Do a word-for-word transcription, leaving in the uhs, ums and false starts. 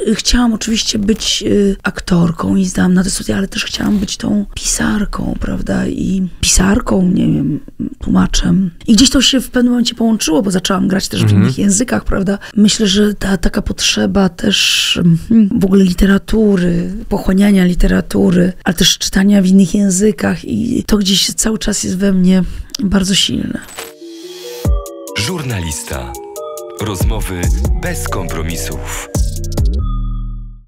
chciałam oczywiście być y, aktorką i zdałam na te studia, ale też chciałam być tą pisarką, prawda, i pisarką, nie wiem, tłumaczem. I gdzieś to się w pewnym momencie połączyło, bo zaczęłam grać też w Mhm. innych językach, prawda. Myślę, że ta taka potrzeba też hmm, w ogóle literatury, pochłaniania literatury, ale też czytania w innych językach i to gdzieś cały czas jest we mnie bardzo silne. Żurnalista. Rozmowy bez kompromisów.